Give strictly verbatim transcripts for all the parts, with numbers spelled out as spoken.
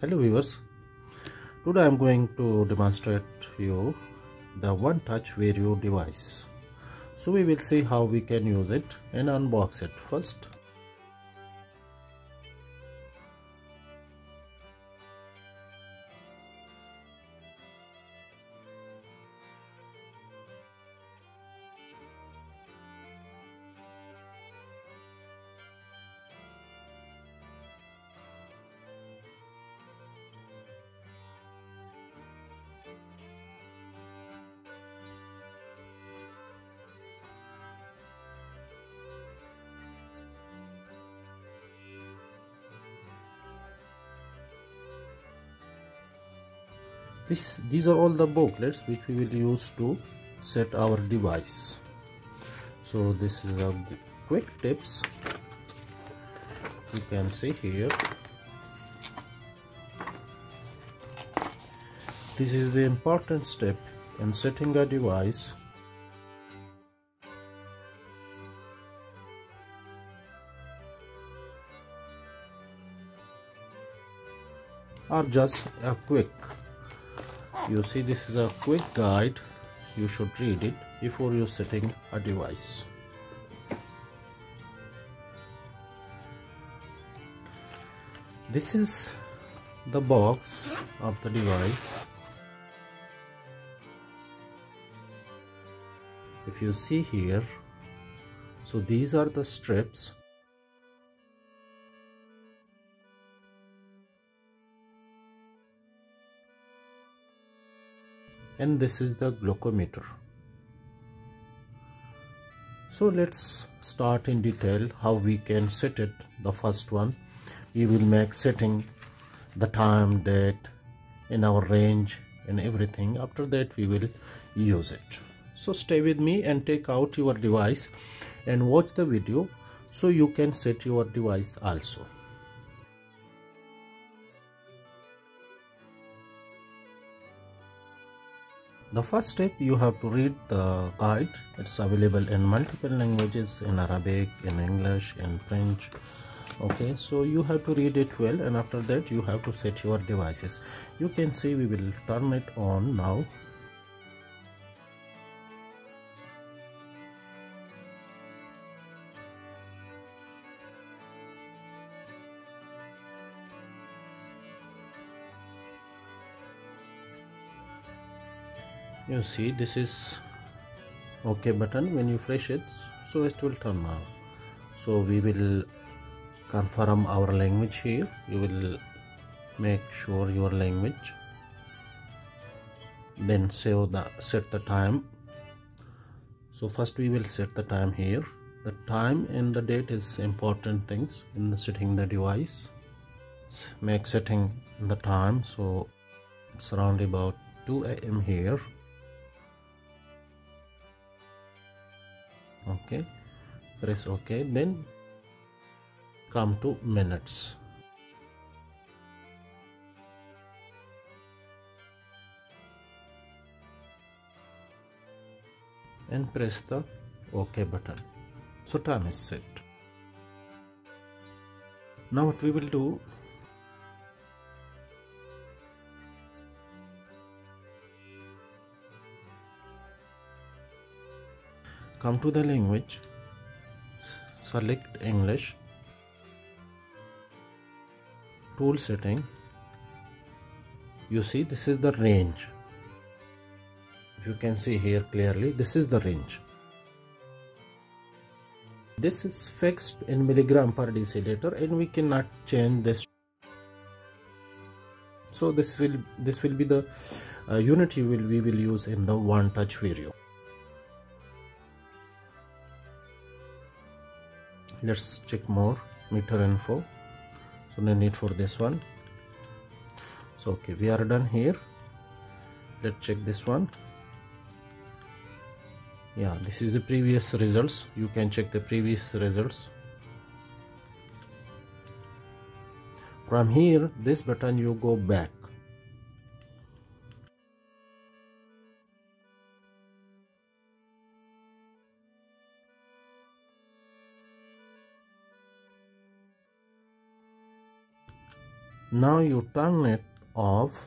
Hello viewers, today I am going to demonstrate you the OneTouch Verio device. So we will see how we can use it and unbox it first. This, these are all the booklets which we will use to set our device. So this is a quick tips. You can see here. This is the important step in setting a device. Or just a quick. You see, this is a quick guide. You should read it before you setting a device. This is the box of the device. If you see here, so these are the strips. And this is the glucometer. So let's start in detail how we can set it. The first one, we will make setting the time, date, in our range and everything. After that we will use it. So stay with me and take out your device and watch the video so you can set your device also. The first step, you have to read the guide. It's available in multiple languages, in Arabic, in English, in French. Okay, so you have to read it well, and after that you have to set your devices. You can see we will turn it on now. You see, this is OK button. When you press it, so it will turn on. So we will confirm our language here. You will make sure your language, then save the set the time. So first we will set the time here. The time and the date is important things in the setting the device. Make setting the time, so it's around about two A M here. Okay, press OK, then come to minutes. And press the OK button. So time is set. Now what we will do, come to the language, select English, tool setting. You see, this is the range. If you can see here clearly, this is the range. This is fixed in milligram per deciliter and we cannot change this. So this will this will be the uh, unit you will we will use in the OneTouch Verio. Let's check more meter info. So no need for this one. So okay, we are done here. Let's check this one. Yeah, this is the previous results. You can check the previous results. From here, this button you go back. Now you turn it off.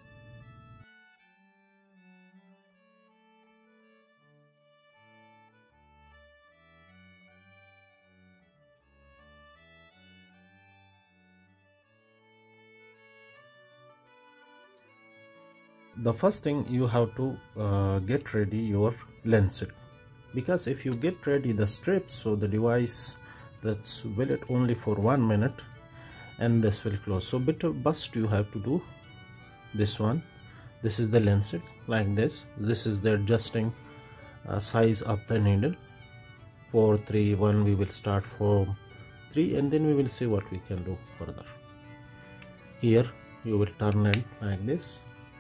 The first thing you have to uh, get ready your lens set, because if you get ready the strips, so the device that's valid only for one minute and this will close. So better first you have to do this one. This is the lens set like this. This is the adjusting uh, size of the needle. Four, three, one. We will start from three and then we will see what we can do further. Here you will turn it like this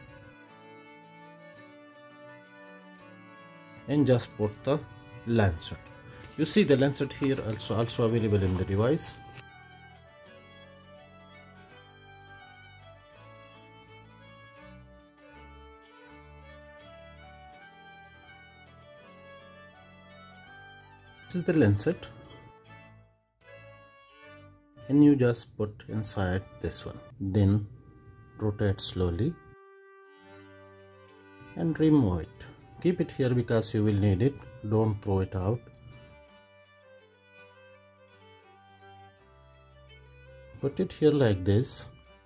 and just put the lancet. You see the lancet here also also available in the device. This is the lancet, and you just put inside this one, then rotate slowly and remove it. Keep it here because you will need it, don't throw it out. Put it here like this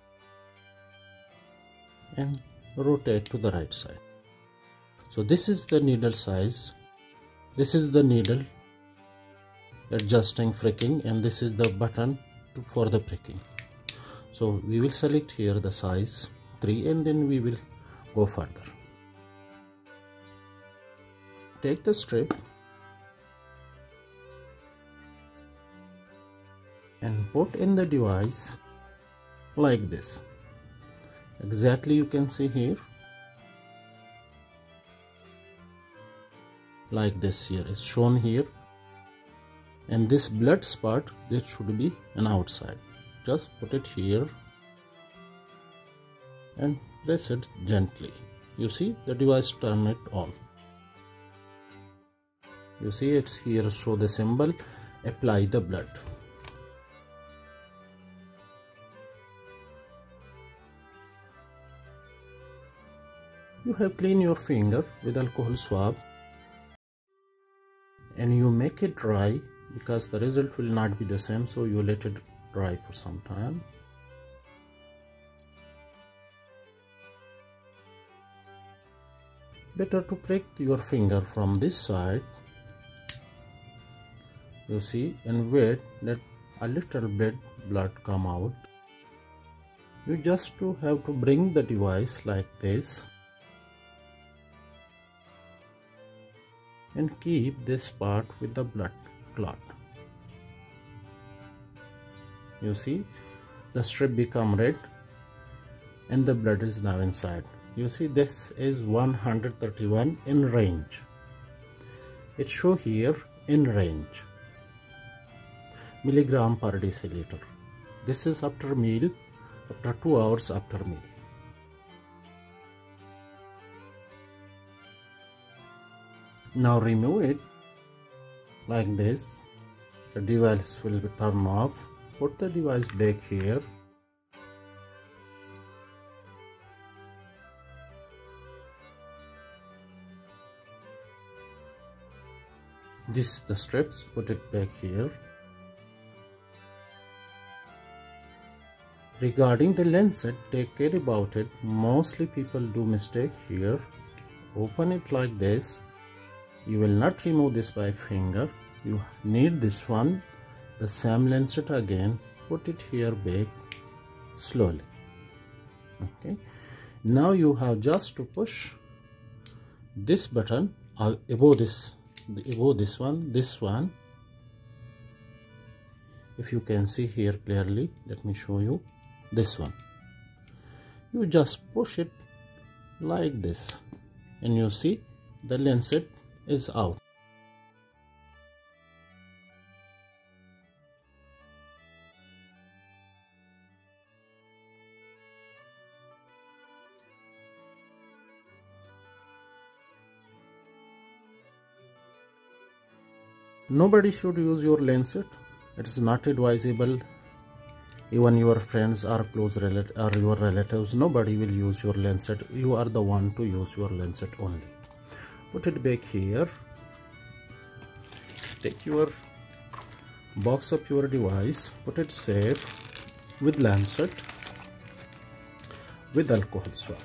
and rotate to the right side. So this is the needle size, this is the needle adjusting pricking, and this is the button to, for the pricking. So we will select here the size three and then we will go further. Take the strip and put in the device like this. Exactly, you can see here like this. Here is shown here, and this blood spot, this should be an outside. Just put it here and press it gently. You see the device turn it on. You see it's here, show the symbol, apply the blood. You have clean your finger with alcohol swab and you make it dry, because the result will not be the same, so you let it dry for some time. Better to prick your finger from this side, you see, and wait that a little bit blood come out. You just to have to bring the device like this and keep this part with the blood clot. You see the strip become red and the blood is now inside. You see this is one hundred thirty-one in range. It show here in range milligram per deciliter. This is after meal, after two hours after meal. Now remove it like this. The device will be turned off. Put the device back here. This the strips, put it back here. Regarding the lens set, take care about it. Mostly people do mistake here. Open it like this. You will not remove this by finger. You need this one, the same lens set again. Put it here back slowly. Okay. Now you have just to push this button uh, above this, above this one, this one. If you can see here clearly, let me show you this one. You just push it like this, and you see the lens set is out. Nobody should use your lens set. It is not advisable even your friends or close relatives or your relatives, nobody will use your lens set. You are the one to use your lens set only. Put it back here. Take your box of your device, put it safe with lancet, with alcohol swab.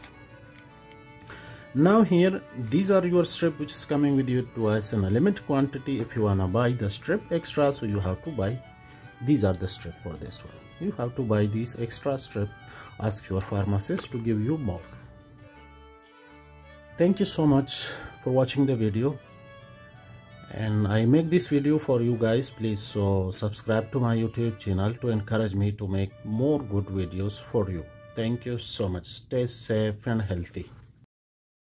Now here, these are your strip which is coming with you to us in a limited quantity. If you wanna buy the strip extra, so you have to buy, these are the strip for this one. You have to buy these extra strip, ask your pharmacist to give you more. Thank you so much for watching the video. And I make this video for you guys. Please so subscribe to my YouTube channel to encourage me to make more good videos for you. Thank you so much. Stay safe and healthy.